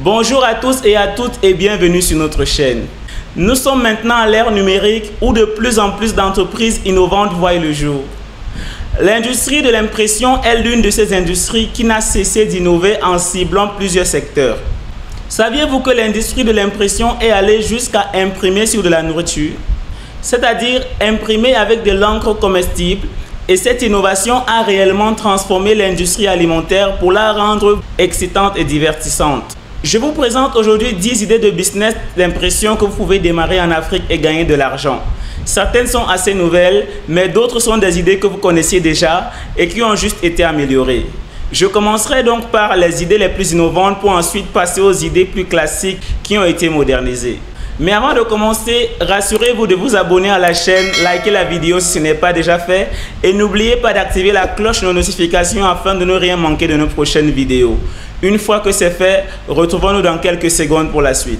Bonjour à tous et à toutes et bienvenue sur notre chaîne. Nous sommes maintenant à l'ère numérique où de plus en plus d'entreprises innovantes voient le jour. L'industrie de l'impression est l'une de ces industries qui n'a cessé d'innover en ciblant plusieurs secteurs. Saviez-vous que l'industrie de l'impression est allée jusqu'à imprimer sur de la nourriture, c'est-à-dire imprimer avec de l'encre comestible, et cette innovation a réellement transformé l'industrie alimentaire pour la rendre excitante et divertissante. Je vous présente aujourd'hui 10 idées de business d'impression que vous pouvez démarrer en Afrique et gagner de l'argent. Certaines sont assez nouvelles, mais d'autres sont des idées que vous connaissiez déjà et qui ont juste été améliorées. Je commencerai donc par les idées les plus innovantes pour ensuite passer aux idées plus classiques qui ont été modernisées. Mais avant de commencer, rassurez-vous de vous abonner à la chaîne, likez la vidéo si ce n'est pas déjà fait et n'oubliez pas d'activer la cloche de notification afin de ne rien manquer de nos prochaines vidéos. Une fois que c'est fait, retrouvons-nous dans quelques secondes pour la suite.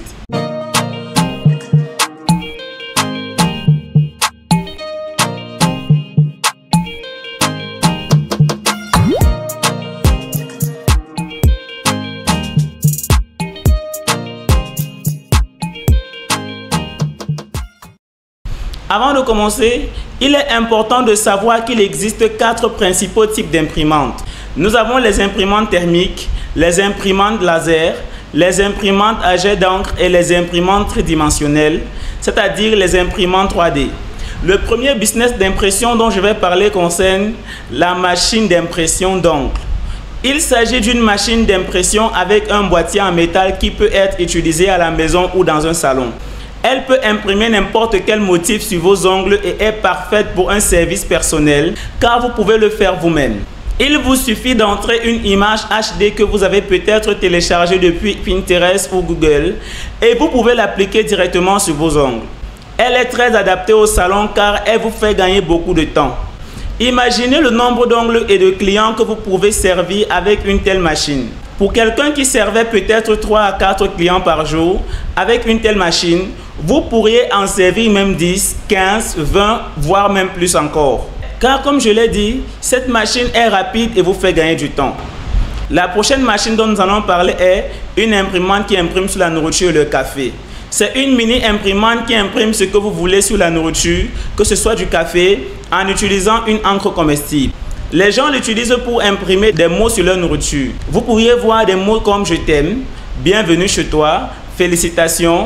Avant de commencer, il est important de savoir qu'il existe 4 principaux types d'imprimantes. Nous avons les imprimantes thermiques, les imprimantes laser, les imprimantes à jet d'encre et les imprimantes tridimensionnelles, c'est-à-dire les imprimantes 3D. Le premier business d'impression dont je vais parler concerne la machine d'impression d'encre. Il s'agit d'une machine d'impression avec un boîtier en métal qui peut être utilisé à la maison ou dans un salon. Elle peut imprimer n'importe quel motif sur vos ongles et est parfaite pour un service personnel car vous pouvez le faire vous-même. Il vous suffit d'entrer une image HD que vous avez peut-être téléchargée depuis Pinterest ou Google et vous pouvez l'appliquer directement sur vos ongles. Elle est très adaptée au salon car elle vous fait gagner beaucoup de temps. Imaginez le nombre d'ongles et de clients que vous pouvez servir avec une telle machine. Pour quelqu'un qui servait peut-être 3 à 4 clients par jour, avec une telle machine, vous pourriez en servir même 10, 15, 20, voire même plus encore. Car comme je l'ai dit, cette machine est rapide et vous fait gagner du temps. La prochaine machine dont nous allons parler est une imprimante qui imprime sur la nourriture et le café. C'est une mini imprimante qui imprime ce que vous voulez sur la nourriture, que ce soit du café, en utilisant une encre comestible. Les gens l'utilisent pour imprimer des mots sur leur nourriture. Vous pourriez voir des mots comme « je t'aime »,« bienvenue chez toi »,« félicitations »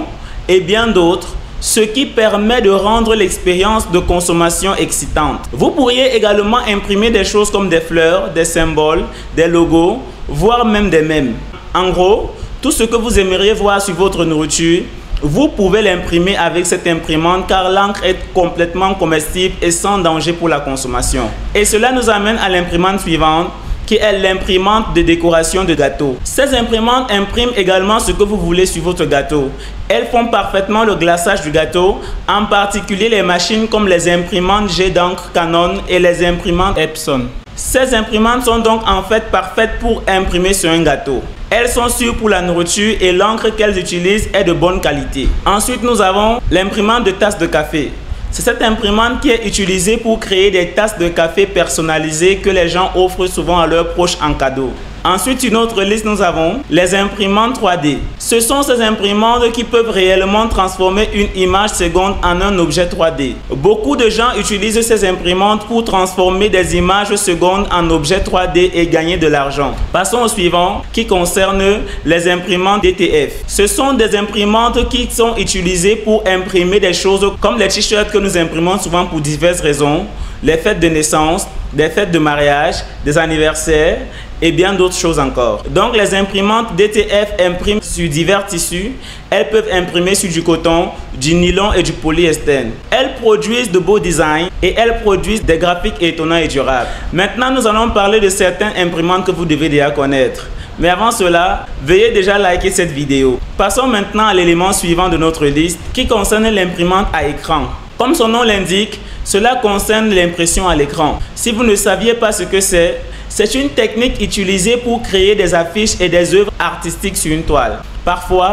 et bien d'autres, ce qui permet de rendre l'expérience de consommation excitante. Vous pourriez également imprimer des choses comme des fleurs, des symboles, des logos, voire même des mèmes. En gros, tout ce que vous aimeriez voir sur votre nourriture, vous pouvez l'imprimer avec cette imprimante car l'encre est complètement comestible et sans danger pour la consommation. Et cela nous amène à l'imprimante suivante qui est l'imprimante de décoration de gâteau. Ces imprimantes impriment également ce que vous voulez sur votre gâteau. Elles font parfaitement le glaçage du gâteau, en particulier les machines comme les imprimantes jet d'encre Canon et les imprimantes Epson. Ces imprimantes sont donc en fait parfaites pour imprimer sur un gâteau. Elles sont sûres pour la nourriture et l'encre qu'elles utilisent est de bonne qualité. Ensuite, nous avons l'imprimante de tasses de café. C'est cette imprimante qui est utilisée pour créer des tasses de café personnalisées que les gens offrent souvent à leurs proches en cadeau. Ensuite, une autre liste, nous avons les imprimantes 3D. Ce sont ces imprimantes qui peuvent réellement transformer une image seconde en un objet 3D. Beaucoup de gens utilisent ces imprimantes pour transformer des images secondes en objets 3D et gagner de l'argent. Passons au suivant qui concerne les imprimantes DTF. Ce sont des imprimantes qui sont utilisées pour imprimer des choses comme les t-shirts que nous imprimons souvent pour diverses raisons, les fêtes de naissance, des fêtes de mariage, des anniversaires et bien d'autres choses encore. Donc les imprimantes DTF impriment sur divers tissus. Elles peuvent imprimer sur du coton, du nylon et du polyester. Elles produisent de beaux designs et elles produisent des graphiques étonnants et durables. Maintenant, nous allons parler de certaines imprimantes que vous devez déjà connaître. Mais avant cela, veuillez déjà liker cette vidéo. Passons maintenant à l'élément suivant de notre liste qui concerne l'imprimante à écran. Comme son nom l'indique, cela concerne l'impression à l'écran. Si vous ne saviez pas ce que c'est une technique utilisée pour créer des affiches et des œuvres artistiques sur une toile. Parfois,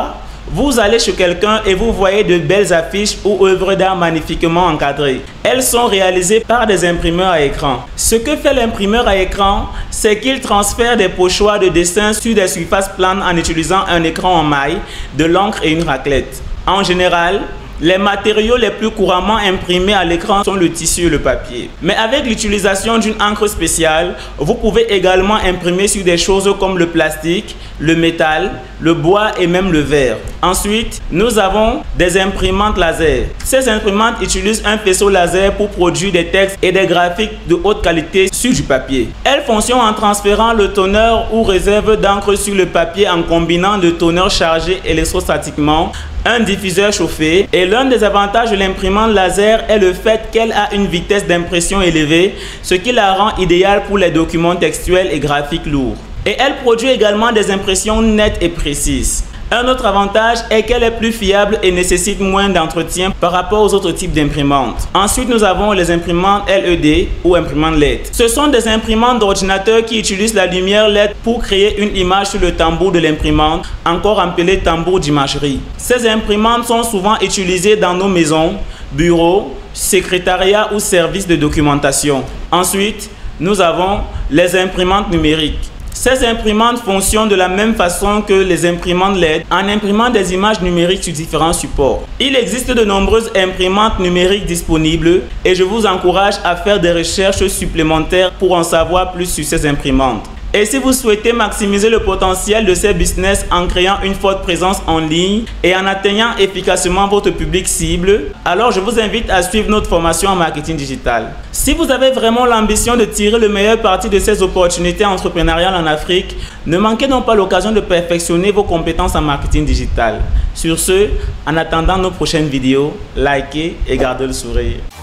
Vous allez chez quelqu'un et vous voyez de belles affiches ou œuvres d'art magnifiquement encadrées. Elles sont réalisées par des imprimeurs à écran. Ce que fait l'imprimeur à écran, c'est qu'il transfère des pochoirs de dessin sur des surfaces planes en utilisant un écran en maille, de l'encre et une raclette. En général, les matériaux les plus couramment imprimés à l'écran sont le tissu et le papier. Mais avec l'utilisation d'une encre spéciale, vous pouvez également imprimer sur des choses comme le plastique, le métal, le bois et même le verre. Ensuite, nous avons des imprimantes laser. Ces imprimantes utilisent un faisceau laser pour produire des textes et des graphiques de haute qualité sur du papier. Elles fonctionnent en transférant le tonneur ou réserve d'encre sur le papier en combinant le tonneur chargé électrostatiquement, un diffuseur chauffé, et l'un des avantages de l'imprimante laser est le fait qu'elle a une vitesse d'impression élevée, ce qui la rend idéale pour les documents textuels et graphiques lourds. Et elle produit également des impressions nettes et précises. Un autre avantage est qu'elle est plus fiable et nécessite moins d'entretien par rapport aux autres types d'imprimantes. Ensuite, nous avons les imprimantes LED ou imprimantes LED. Ce sont des imprimantes d'ordinateur qui utilisent la lumière LED pour créer une image sur le tambour de l'imprimante, encore appelé tambour d'imagerie. Ces imprimantes sont souvent utilisées dans nos maisons, bureaux, secrétariats ou services de documentation. Ensuite, nous avons les imprimantes numériques. Ces imprimantes fonctionnent de la même façon que les imprimantes LED en imprimant des images numériques sur différents supports. Il existe de nombreuses imprimantes numériques disponibles et je vous encourage à faire des recherches supplémentaires pour en savoir plus sur ces imprimantes. Et si vous souhaitez maximiser le potentiel de ces business en créant une forte présence en ligne et en atteignant efficacement votre public cible, alors je vous invite à suivre notre formation en marketing digital. Si vous avez vraiment l'ambition de tirer le meilleur parti de ces opportunités entrepreneuriales en Afrique, ne manquez donc pas l'occasion de perfectionner vos compétences en marketing digital. Sur ce, en attendant nos prochaines vidéos, likez et gardez le sourire.